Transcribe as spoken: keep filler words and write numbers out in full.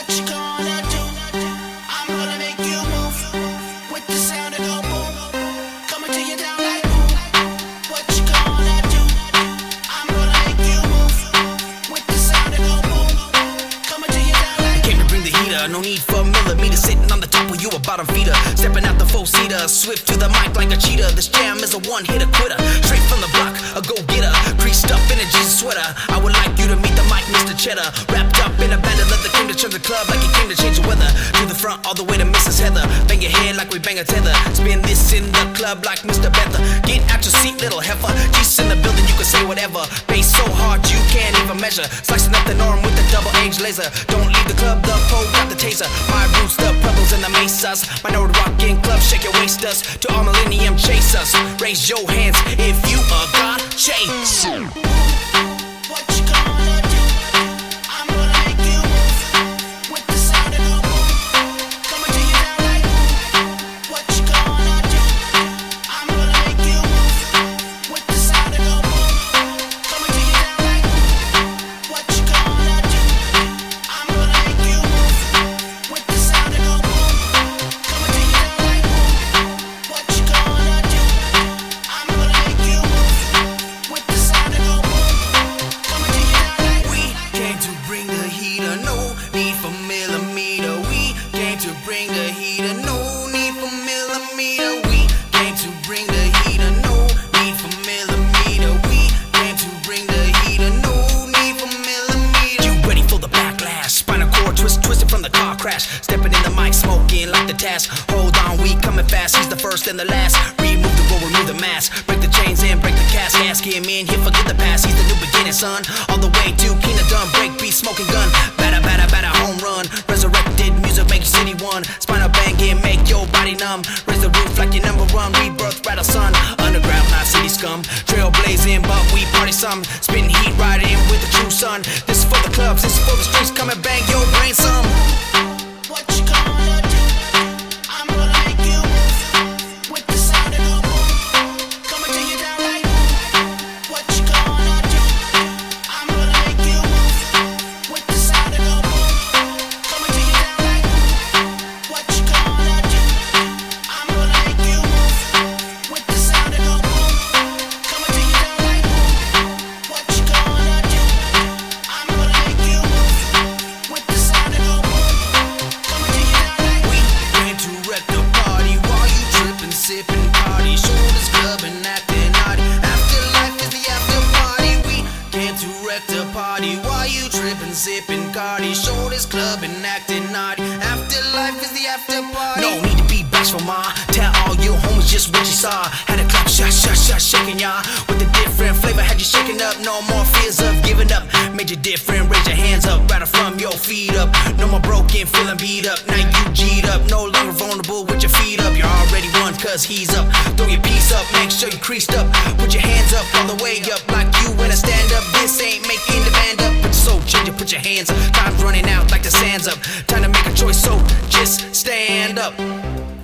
What you gonna do? I'm gonna make you move with the sound of go boom, coming to you down like boom. What you gonna do? I'm gonna make you move with the sound of go boom, coming to you down like boom. Came to bring the heater, no need for a millimeter. Sitting on the top of you, a bottom feeder. Stepping out the four-seater, swift to the mic like a cheetah. This jam is a one-hitter quitter, straight from the block, a go-getter. Creased up in a Jesus sweater. I would like you to meet the mic, Mister Cheddar. Wrapped up in a band of leather, came to turn the club like he came to change the weather. To the front, all the way to Missus Heather. Bang your head like we bang a tether. Spin this in the club like Mister Bether. Get out your seat, little heifer. Jesus in the building, you can say whatever. Bass so hard you can't even measure. Slicing up the norm with the double-edged laser. Don't leave the club, the pole got the taser. My roots, the pebbles and the mesas. My Minority rockin' club, shake your waist us. To all millennium chasers, raise your hands if you a God chaser. What you gonna do? I'm gonna make you move with the sound of go boom, coming to you down like boom. What you gonna do? I'm gonna make you move with the sound of go boom, coming to you down like boom. What you gonna do? I'm gonna make you move with the sound of go boom, coming to you down like boom. What you gonna do? I'm gonna make you move with the sound of go boom, coming to you down like boom. We came to bring the heater, no need for millimeter. We came to bring the heater, no need for millimeter. We came to bring the heater, no need for millimeter. We came to bring the heater, no need for millimeter. You ready for the backlash? Spinal cord twist, twisted from the car crash. Stepping in the mic, smoking like the task. Hold on, we coming fast. He's the first and the last. Remove the roll, remove the mask. Break the chains and break the cast. Ask him in here, forget the past. He's the new beginning, son. All the way to Kingdom, break beat, smoking gun. Batter, batter, batter, home run. Resurrected music, make your city one. Spinal banging, make your body numb. Raise the roof like your number one. Rebirth, rattle sun. Underground, not city scum. Trailblazing, but we party some. Spitting heat, riding with the true sun. This is for the clubs, this is for the streets. Come and bang your brain some. What you gonna do? I'm gonna make you move with the sound of go boom, coming to you down like boom. What you gonna do? I'm gonna make you move with the sound of go boom, coming to you down like boom. What you gonna do? I'm gonna make you move with the sound of go boom, coming to you down like boom. What you gonna do? I'm gonna make you move with the sound of go boom, coming to you down like boom. We came to wreck the party while you tripping, sipping party. Shoulders clubbing, acting naughty. Afterlife is the after party. We came to wreck the party while you tripping, sipping party. Shoulders clubbing, acting naughty. Afterlife is the after party. No need to be bashful, ma. Tell all your homies just what you saw. Had a clap, shot, shot, shot, shaking y'all with a different flavor. Had you shaking up, no more fears of giving up. Made you different, raise your hands up, right up from your feet up. No more broken, feeling beat up. Now you G'd up, no longer vulnerable with your feet up. You're already won, cause he's up. Throw your piece up, make sure you creased up. Put your hands up, all the way up, like you in a stand up. This ain't making the band up. Put your soul, change it, put your hands up. Time's running out like the sands up. Time to make a choice, so just stand up.